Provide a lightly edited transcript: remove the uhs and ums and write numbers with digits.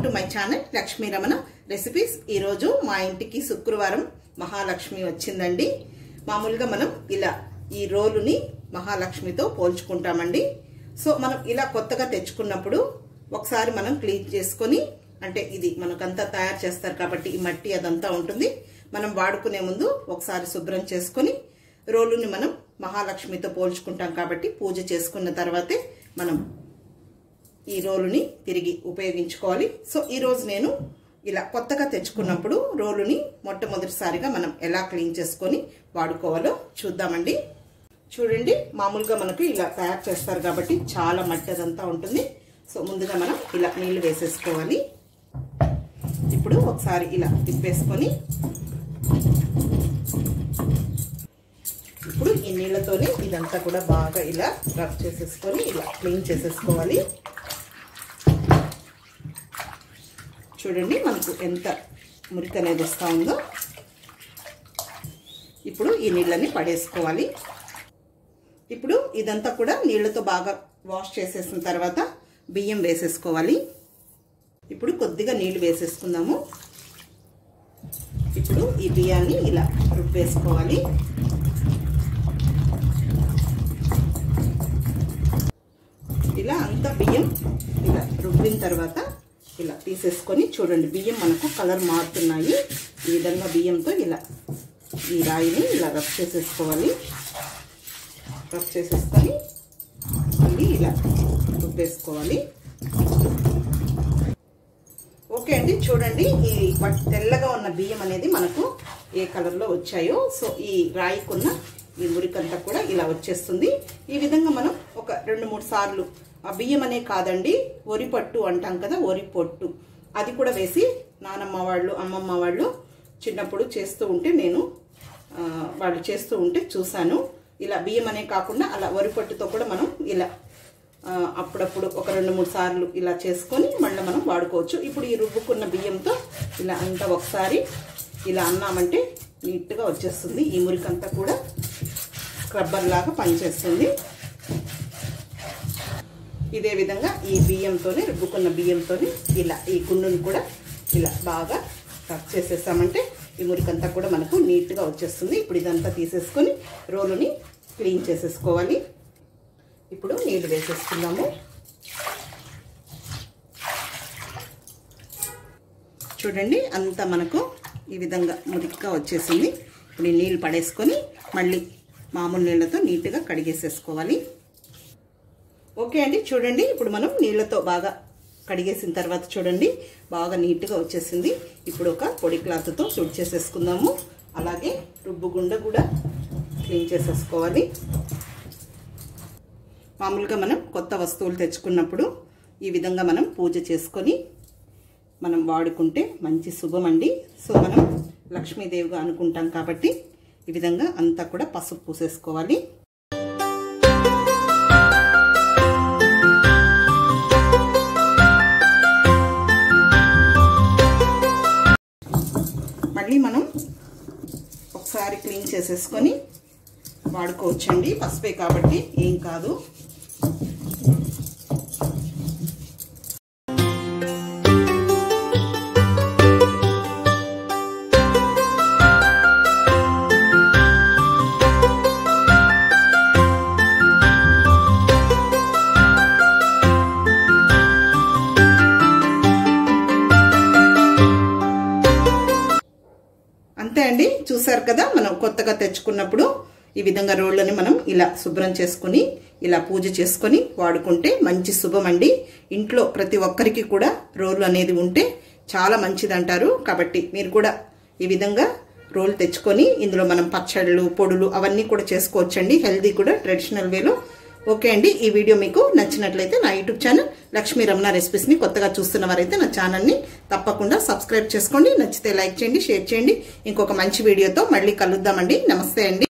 To my channel Lakshmi Ramana recipes. ఈ రోజు మా ఇంటికి శుక్రవారం మహాలక్ష్మి వచ్చిందండి। మామూలుగా మనం ఇలా ఈ రోలుని మహాలక్ష్మితో పోల్చుకుంటామండి। సో మనం ఇలా కొత్తగా తెచ్చుకున్నప్పుడు ఒకసారి మనం క్లీన్ చేసుకొని, అంటే ఇది మనకంతా తయారు చేస్తారు కాబట్టి ఈ మట్టి అదంతా ఉంటుంది, మనం వాడుకునే ముందు ఒకసారి శుభ్రం చేసుకొని రోలుని మనం మహాలక్ష్మితో పోల్చుకుంటాం కాబట్టి పూజ చేసుకున్న తర్వాతే మనం ఈ రోలుని తిరిగి ఉపయోగించుకోవాలి। సో ఈ రోజు నేను ఇలా కొత్తగా తెచ్చుకున్నప్పుడు రోలుని మొట్టమొదటిసారిగా మనం ఎలా క్లీన్ చేసుకొని వాడుకోవాలో చూద్దామండి। చూడండి, మామూలుగా మనకు ఇలా తయారు చేస్తారు కాబట్టి చాలా మట్టి అదంతా ఉంటుంది। సో ముందుగా మనం ఇలా నీళ్లు వేసేసుకోవాలి। ఇప్పుడు ఒకసారి ఇలా తిప్పేసుకొని ఇప్పుడు ఈ నీళ్ళతోనే ఇదంతా కూడా బాగా ఇలా రబ్ చేసేసుకొని ఇలా క్లీన్ చేసేసుకోవాలి। చూడండి మనకు ఎంత మురికి అనేది వస్తూ ఉందో। ఇప్పుడు ఈ నీళ్ళని పడేసుకోవాలి। ఇప్పుడు ఇదంతా కూడా నీళ్ళతో బాగా వాష్ చేసేసిన తర్వాత బియ్యం వేసేసుకోవాలి। ఇప్పుడు కొద్దిగా నీళ్లు వేసేసుకుందాము। ఇప్పుడు ఈ బియ్యాన్ని ఇలా రుబ్బేసుకోవాలి। ఇలా అంతా బియ్యం ఇలా రుబ్బిన తర్వాత ఇలా తీసేసుకొని చూడండి, బియ్యం మనకు కలర్ మారుతున్నాయి। ఈ విధంగా బియ్యంతో ఇలా ఈ రాయిని ఇలా రబ్ చేసేసుకోవాలి। రబ్ చేసేసుకొని మళ్ళీ ఇలా రుబ్బేసుకోవాలి। ఓకే అండి, చూడండి ఈ తెల్లగా ఉన్న బియ్యం అనేది మనకు ఏ కలర్లో వచ్చాయో, సో ఈ రాయికున్న ఈ మురికంతా కూడా ఇలా వచ్చేస్తుంది। ఈ విధంగా మనం ఒక 2-3 సార్లు ఆ బియ్యం అనే కాదండి, వరి పట్టు అంటాం కదా, వరి పొట్టు అది కూడా వేసి నానమ్మ వాళ్ళు అమ్మమ్మ వాళ్ళు చిన్నప్పుడు చేస్తూ ఉంటే నేను వాళ్ళు చేస్తూ ఉంటే చూశాను। ఇలా బియ్యం అనే కాకుండా అలా వరి పట్టుతో కూడా మనం ఇలా అప్పుడప్పుడు ఒక 2-3 సార్లు ఇలా చేసుకొని మళ్ళీ మనం వాడుకోవచ్చు। ఇప్పుడు ఈ రుబ్బుకున్న బియ్యంతో ఇలా అంతా ఒకసారి ఇలా అన్నామంటే నీట్గా వచ్చేస్తుంది। ఈ మురికంతా కూడా స్క్రబ్బర్ లాగా పనిచేస్తుంది। ఇదే విధంగా ఈ బియ్యంతోనే రుబ్బుకున్న బియ్యంతోనే ఇలా ఈ కుండుని కూడా ఇలా బాగా రబ్ చేసేసామంటే ఈ మురికంతా కూడా మనకు నీట్గా వచ్చేస్తుంది। ఇప్పుడు ఇదంతా తీసేసుకొని రోలుని క్లీన్ చేసేసుకోవాలి। ఇప్పుడు నీళ్ళు వేసేసుకుందాము। చూడండి అంతా మనకు ఈ విధంగా మురికిగా వచ్చేసింది। ఇప్పుడు ఈ నీళ్ళు పడేసుకొని మళ్ళీ మామూలు నీళ్ళతో నీట్గా కడిగేసేసుకోవాలి। ఓకే అండి, చూడండి ఇప్పుడు మనం నీళ్ళతో బాగా కడిగేసిన తర్వాత చూడండి బాగా నీట్గా వచ్చేసింది। ఇప్పుడు ఒక పొడి క్లాత్తో తుడిచేసేసుకుందాము। అలాగే రుబ్బుగుండ కూడా క్లీన్ చేసేసుకోవాలి। మామూలుగా మనం కొత్త వస్తువులు తెచ్చుకున్నప్పుడు ఈ విధంగా మనం పూజ చేసుకొని మనం వాడుకుంటే మంచి శుభం అండి। సో మనం లక్ష్మీదేవిగా అనుకుంటాం కాబట్టి ఈ విధంగా అంతా కూడా పసుపు పూసేసుకోవాలి। మళ్ళీ మనం ఒకసారి క్లీన్ చేసేసుకొని వాడుకోవచ్చండి, పసుపే కాబట్టి ఏం కాదు। అంతే అండి, చూసారు కదా, మనం కొత్తగా తెచ్చుకున్నప్పుడు ఈ విధంగా రోళ్ళని మనం ఇలా శుభ్రం చేసుకుని ఇలా పూజ చేసుకొని వాడుకుంటే మంచి శుభం అండి। ఇంట్లో ప్రతి ఒక్కరికి కూడా రోలు అనేది ఉంటే చాలా మంచిది అంటారు కాబట్టి మీరు కూడా ఈ విధంగా రోలు తెచ్చుకొని ఇందులో మనం పచ్చళ్ళు పొడులు అవన్నీ కూడా చేసుకోవచ్చండి, హెల్దీ కూడా ట్రెడిషనల్ వేలో। ఓకే అండి, ఈ వీడియో మీకు నచ్చినట్లయితే నా యూట్యూబ్ ఛానల్ లక్ష్మీ రమణ రెసిపీస్ని కొత్తగా చూస్తున్న వారైతే నా ఛానల్ని తప్పకుండా సబ్స్క్రైబ్ చేసుకోండి। నచ్చితే లైక్ చేయండి, షేర్ చేయండి। ఇంకొక మంచి వీడియోతో మళ్ళీ కలుద్దామండి। నమస్తే అండి।